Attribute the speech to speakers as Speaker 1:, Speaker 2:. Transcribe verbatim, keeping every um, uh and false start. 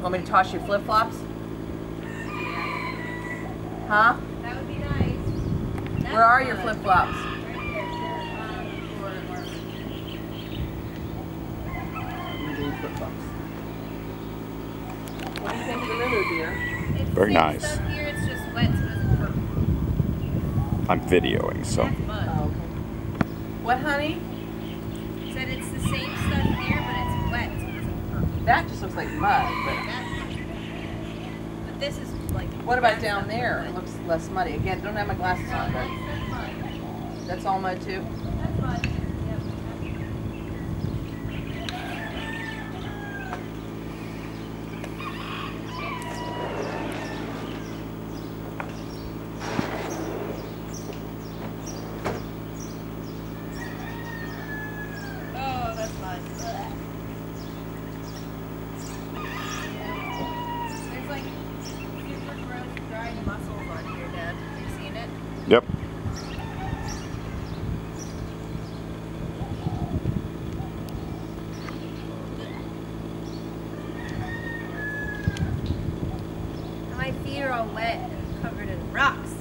Speaker 1: Want me to toss you flip-flops?
Speaker 2: Yeah.
Speaker 1: Huh?
Speaker 2: That would be nice. That's
Speaker 1: Where are your
Speaker 2: fun.
Speaker 1: flip-flops?
Speaker 2: Right there. They're on the floor of our
Speaker 1: Flip-flops. What do you think of the river, dear?
Speaker 2: It's
Speaker 3: Very
Speaker 2: the same
Speaker 3: nice.
Speaker 2: Stuff here, it's just wet, so it doesn't hurt.
Speaker 3: I'm videoing, so.
Speaker 2: That's mud.
Speaker 1: Oh, okay. What, honey?
Speaker 2: Said it's the same stuff here, but it's wet, so it doesn't hurt.
Speaker 1: That just looks like mud. But
Speaker 2: That's but this is like.
Speaker 1: what about
Speaker 2: that's
Speaker 1: down
Speaker 2: not
Speaker 1: there?
Speaker 2: mud.
Speaker 1: It looks less muddy. Again, don't have my glasses on, but
Speaker 2: That's mud.
Speaker 1: that's all mud too.
Speaker 2: That's mud. Yep. Oh, that's mud. Ugh. Yeah. There's like super gross dried mussels on here, Dad. Have you seen it?
Speaker 3: Yep.
Speaker 2: My feet are all wet and covered in rocks.